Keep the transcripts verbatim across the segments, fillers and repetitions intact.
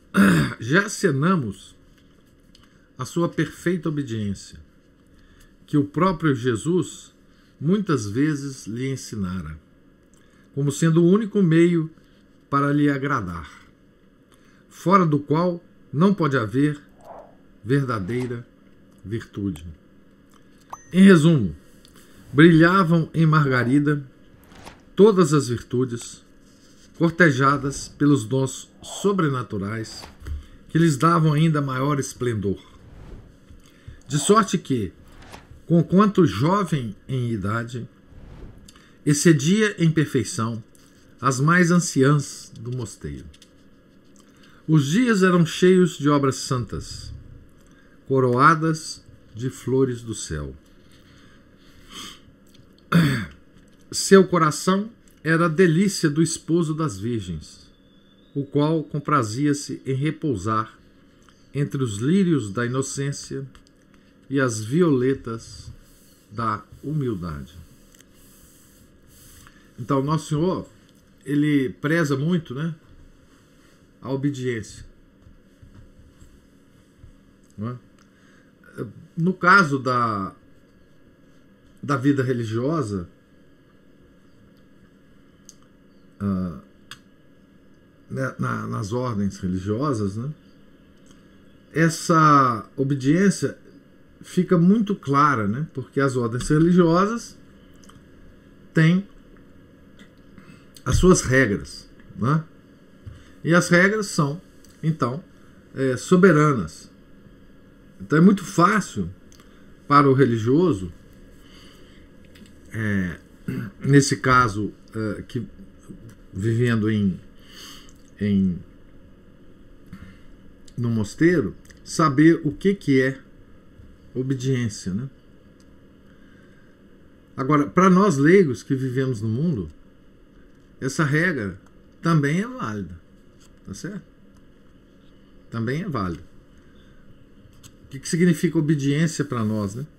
já acenamos a sua perfeita obediência, que o próprio Jesus muitas vezes lhe ensinara, como sendo o único meio para lhe agradar, fora do qual não pode haver verdadeira virtude. Em resumo, brilhavam em Margarida todas as virtudes, cortejadas pelos dons sobrenaturais que lhes davam ainda maior esplendor. De sorte que, conquanto jovem em idade, excedia em perfeição as mais anciãs do mosteiro. Os dias eram cheios de obras santas, coroadas de flores do céu. Seu coração era a delícia do esposo das virgens, o qual comprazia-se em repousar entre os lírios da inocência e as violetas da humildade. Então, Nosso Senhor, ele preza muito, né, a obediência. Não é? No caso da, da vida religiosa, uh, né, na, nas ordens religiosas, né, essa obediência fica muito clara, né, porque as ordens religiosas têm as suas regras, né, e as regras são, então, é, soberanas. Então é muito fácil para o religioso, é, nesse caso, é, que vivendo em, em no mosteiro, saber o que, que é obediência, né? Agora, para nós leigos que vivemos no mundo, essa regra também é válida, tá certo? Também é válida. O que, que significa obediência para nós, né?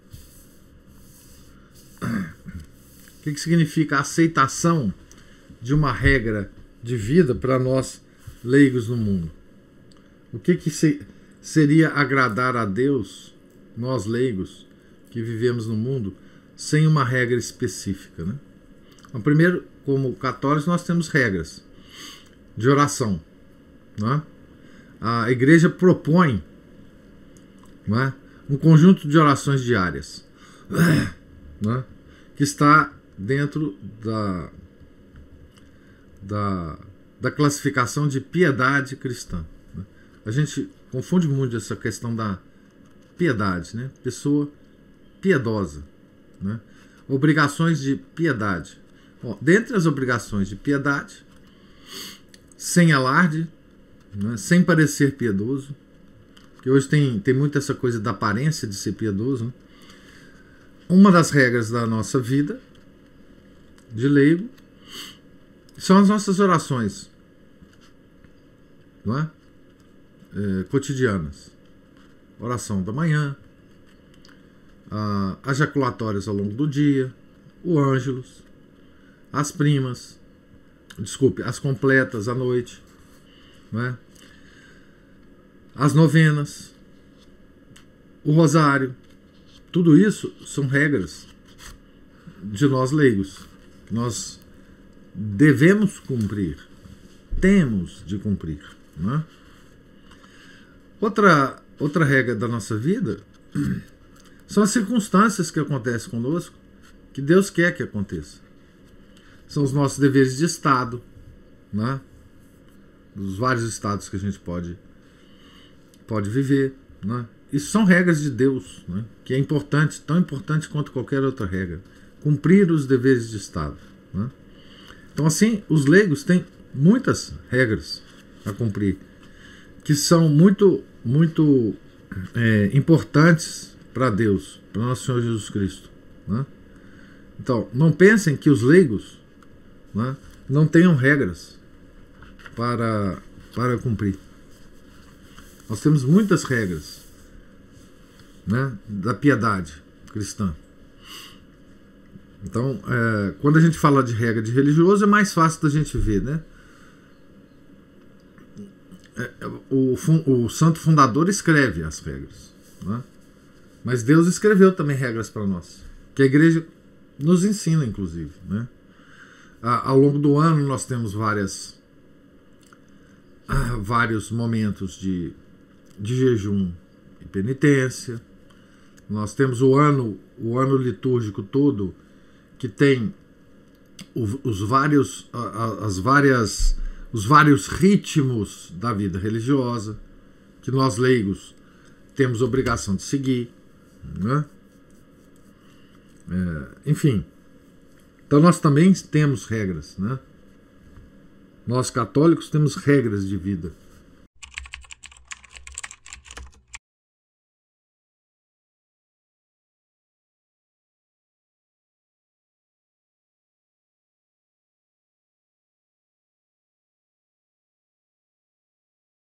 O que, que significa a aceitação de uma regra de vida para nós leigos no mundo? O que, que se, seria agradar a Deus, nós leigos que vivemos no mundo, sem uma regra específica, né? Então, primeiro, como católicos, nós temos regras de oração, né? A igreja propõe, né, um conjunto de orações diárias, né, que está dentro da, da, da classificação de piedade cristã. Né? A gente confunde muito essa questão da piedade, né? Pessoa piedosa, né? Obrigações de piedade. Bom, dentre as obrigações de piedade, sem alarde, né, sem parecer piedoso, porque hoje tem, tem muito essa coisa da aparência de ser piedoso, né? Uma das regras da nossa vida de leigo são as nossas orações, não é? É, cotidianas. Oração da manhã, a, as jaculatórias ao longo do dia, o ângelus, as primas, desculpe, as completas à noite, não é? As novenas, o rosário, tudo isso são regras de nós leigos, que nós devemos cumprir, temos de cumprir, não é? Outra, outra regra da nossa vida são as circunstâncias que acontecem conosco, que Deus quer que aconteça. São os nossos deveres de Estado, né? Dos vários estados que a gente pode, pode viver, né? Isso são regras de Deus, né? Que é importante, tão importante quanto qualquer outra regra. Cumprir os deveres de Estado, né? Então, assim, os leigos têm muitas regras a cumprir, que são muito, muito é, importantes para Deus, para nosso Senhor Jesus Cristo, né? Então, não pensem que os leigos, né, não tenham regras para, para cumprir. Nós temos muitas regras, né, da piedade cristã. Então, é, quando a gente fala de regra de religioso, é mais fácil da gente ver, né? o, o santo fundador escreve as regras, né? Mas Deus escreveu também regras para nós, que a igreja nos ensina, inclusive, né? A, ao longo do ano nós temos várias, ah, vários momentos de, de jejum e penitência. Nós temos o ano, o ano litúrgico todo, que tem os vários, as várias, os vários ritmos da vida religiosa, que nós leigos temos obrigação de seguir, né? É, enfim, então nós também temos regras, né? Nós católicos temos regras de vida.